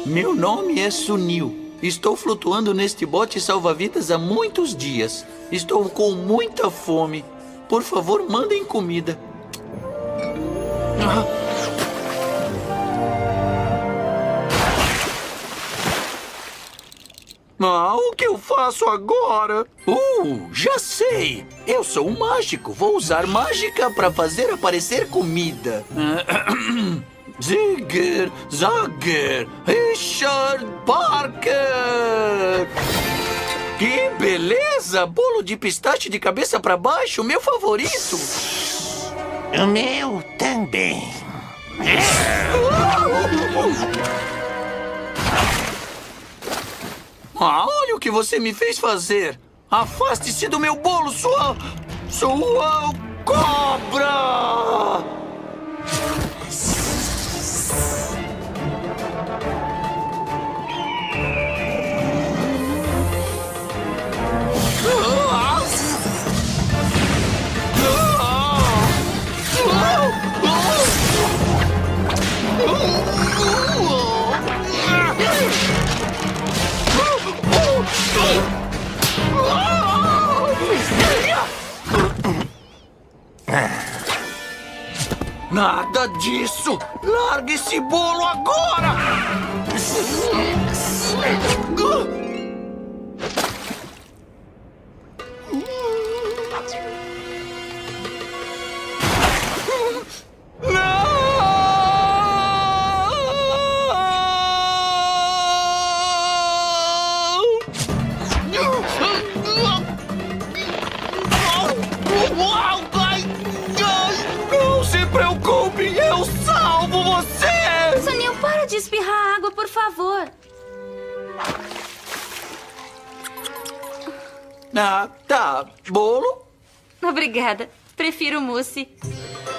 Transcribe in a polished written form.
Meu nome é Sunil. Estou flutuando neste bote salva-vidas há muitos dias. Estou com muita fome. Por favor, mandem comida. O que eu faço agora? Já sei! Eu sou um mágico. Vou usar mágica para fazer aparecer comida. Zigger, Zagger, Richard Parker! Que beleza! Bolo de pistache de cabeça para baixo, meu favorito! O meu também. Olha o que você me fez fazer! Afaste-se do meu bolo, sua cobra! Nada disso! Largue esse bolo agora! Não se preocupe, eu salvo você! Sunil, para de espirrar água, por favor. Tá. Bolo? Obrigada. Prefiro mousse.